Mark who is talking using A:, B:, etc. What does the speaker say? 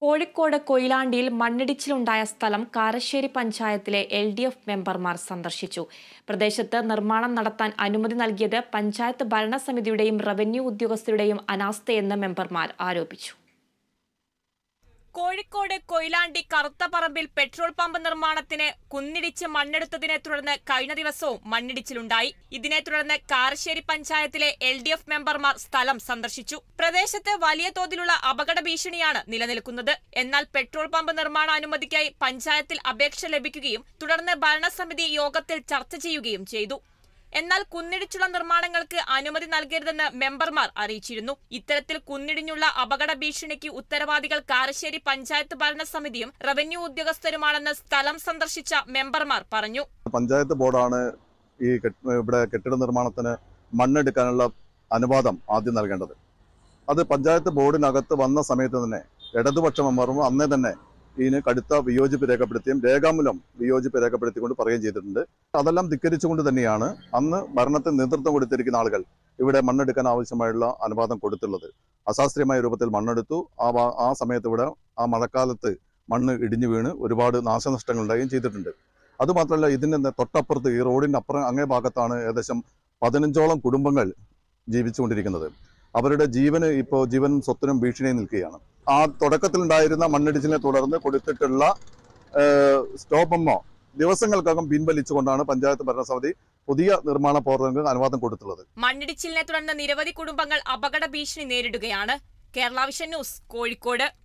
A: കോഴിക്കോട് കൊയിലാണ്ടിയിൽ മണ്ണിടിച്ചിലുണ്ടായ സ്ഥലം കാരശ്ശേരി പഞ്ചായത്തിലെ LDF മെമ്പർമാർ സന്ദർശിച്ചു. പ്രദേശത്ത് നിർമ്മാണം നടത്താൻ അനുമതി നൽകിയത് പഞ്ചായത്ത് ഭരണസമിതിയുടെയും റവന്യൂ ഉദ്യോഗസ്ഥരുടെയും അനാസ്ഥയെന്ന് മെമ്പർമാർ ആരോപിച്ചു. കോഴിക്കോട് കൊയിലാണ്ടി കറുത്തപറമ്പിൽ പെട്രോൾ പമ്പ് നിർമ്മാണത്തിന് കുന്നിടിച്ച് മണ്ണെടുത്തതിനെ തുടർന്ന് കഴിഞ്ഞ ദിവസവും മണ്ണിടിച്ചിലുണ്ടായി. ഇതിനെ തുടർന്ന് കാരശ്ശേരി പഞ്ചായത്തിലെ LDF മെമ്പർമാർ സ്ഥലം സന്ദർശിച്ചു. പ്രദേശത്ത് വലിയ തോതിലുള്ള അപകട ഭീഷണിയാണ് നിലനിൽക്കുന്നത്. എന്നാൽ പെട്രോൾ പമ്പ് നിർമ്മാണ അനുമതിക്കായി പഞ്ചായത്തിൽ അപേക്ഷ ലഭിക്കുകയും തുടർന്ന് ഭരണസമിതി യോഗത്തിൽ ചർച്ച ചെയ്യുകയും ചെയ്തു. എന്നാൽ കുന്നിടിച്ചുള്ള നിർമ്മാണങ്ങൾക്ക് അനുമതി നൽകരുതെന്ന് മെമ്പർമാർ അറിയിച്ചിരുന്നു. ഇത്തരത്തിൽ കുന്നിടിഞ്ഞുള്ള അപകട ഭീഷണിക്ക് ഉത്തരവാദികൾ കാരശ്ശേരി പഞ്ചായത്ത് ഭരണസമിതിയും റവന്യൂ ഉദ്യോഗസ്ഥരുമാണെന്ന് സ്ഥലം സന്ദർശിച്ച മെമ്പർമാർ പറഞ്ഞു.
B: പഞ്ചായത്ത് ബോർഡാണ് ഇവിടെ കെട്ടിട നിർമ്മാണത്തിന് മണ്ണെടുക്കാനുള്ള അനുവാദം ആദ്യം നൽകേണ്ടത്. അത് പഞ്ചായത്ത് ബോർഡിനകത്ത് വന്ന സമയത്ത് തന്നെ ഇടതുപക്ഷ മെമ്പർമാർ അന്നേ തന്നെ ഇതിന് കടുത്ത വിയോജിപ്പ് രേഖപ്പെടുത്തിയും രേഖാമൂലം വിയോജിപ്പ് രേഖപ്പെടുത്തിക്കൊണ്ട് പറയുകയും ചെയ്തിട്ടുണ്ട്. അതെല്ലാം ധിക്കരിച്ചുകൊണ്ട് തന്നെയാണ് അന്ന് ഭരണത്തിന് നേതൃത്വം കൊടുത്തിരിക്കുന്ന ആളുകൾ ഇവിടെ മണ്ണെടുക്കാൻ ആവശ്യമായുള്ള അനുവാദം കൊടുത്തുള്ളത്. അശാസ്ത്രീയമായ രൂപത്തിൽ മണ്ണെടുത്തു. ആ സമയത്ത് ഇവിടെ ആ മഴക്കാലത്ത് മണ്ണ് ഇടിഞ്ഞു വീണ് ഒരുപാട് നാശനഷ്ടങ്ങൾ ഉണ്ടാവുകയും ചെയ്തിട്ടുണ്ട്. അതുമാത്രമല്ല, ഇതിൻ്റെ തൊട്ടപ്പുറത്ത് ഈ റോഡിൻ്റെ അങ്ങേ ഭാഗത്താണ് ഏകദേശം 15ഓളം കുടുംബങ്ങൾ ജീവിച്ചുകൊണ്ടിരിക്കുന്നത്. അവരുടെ ജീവനും സ്വത്തിനും ഭീഷണിയിൽ നിൽക്കുകയാണ്. ആ തുടക്കത്തിലുണ്ടായിരുന്ന മണ്ണിടിച്ചിലിനെ തുടർന്ന് കൊടുത്തിട്ടുള്ള സ്റ്റോപ്പ് മെമ്മോ ദിവസങ്ങൾക്കകം പിൻവലിച്ചുകൊണ്ടാണ് പഞ്ചായത്ത് ഭരണസമിതി പുതിയ നിർമ്മാണ പ്രവർത്തനങ്ങൾക്ക് അനുവാദം കൊടുത്തുള്ളത്.
A: മണ്ണിടിച്ചിലിനെ തുടർന്ന് നിരവധി കുടുംബങ്ങൾ അപകട ഭീഷണി നേരിടുകയാണ്. Kerala vision news, Kozhikode.